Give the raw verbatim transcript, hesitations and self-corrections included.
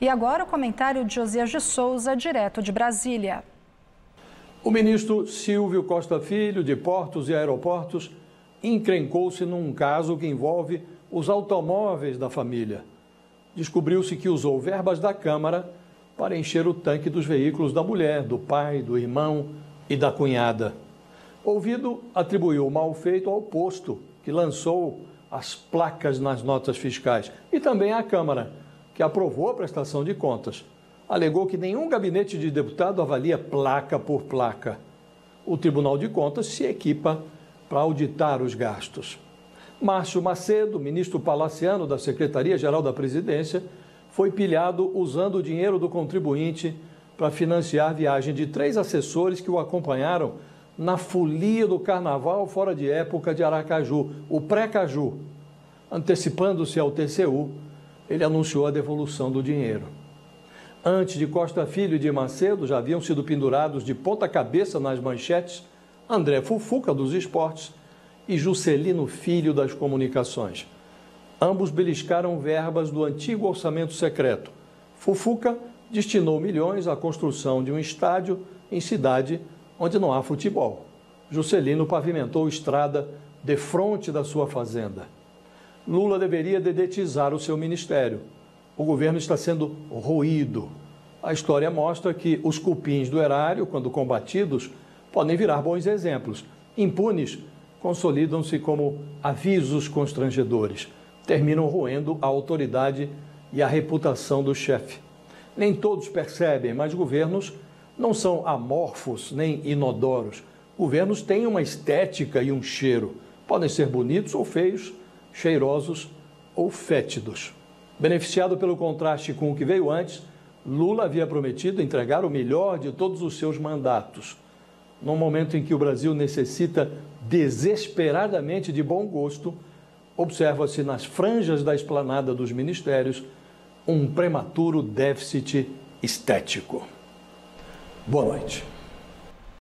E agora o comentário de Josias de Souza, direto de Brasília. O ministro Silvio Costa Filho, de Portos e Aeroportos, encrencou-se num caso que envolve os automóveis da família. Descobriu-se que usou verbas da Câmara para encher o tanque dos veículos da mulher, do pai, do irmão e da cunhada. Ouvido, atribuiu o mal feito ao posto, que lançou as placas nas notas fiscais, e também à Câmara, que aprovou a prestação de contas. Alegou que nenhum gabinete de deputado avalia placa por placa. O Tribunal de Contas se equipa para auditar os gastos. Márcio Macedo, ministro palaciano da Secretaria-Geral da Presidência, foi pilhado usando o dinheiro do contribuinte para financiar a viagem de três assessores que o acompanharam na folia do carnaval fora de época de Aracaju, o pré-Caju. Antecipando-se ao T C U, ele anunciou a devolução do dinheiro. Antes de Costa Filho e de Macedo, já haviam sido pendurados de ponta cabeça nas manchetes André Fufuca, dos esportes, e Juscelino Filho, das comunicações. Ambos beliscaram verbas do antigo orçamento secreto. Fufuca destinou milhões à construção de um estádio em cidade onde não há futebol. Juscelino pavimentou estrada defronte da sua fazenda. Lula deveria dedetizar o seu ministério. O governo está sendo roído. A história mostra que os cupins do erário, quando combatidos, podem virar bons exemplos. Impunes, consolidam-se como avisos constrangedores. Terminam roendo a autoridade e a reputação do chefe. Nem todos percebem, mas governos não são amorfos nem inodoros. Governos têm uma estética e um cheiro. Podem ser bonitos ou feios, cheirosos ou fétidos. Beneficiado pelo contraste com o que veio antes, Lula havia prometido entregar o melhor de todos os seus mandatos. Num momento em que o Brasil necessita desesperadamente de bom gosto, observa-se nas franjas da esplanada dos ministérios um prematuro déficit estético. Boa noite.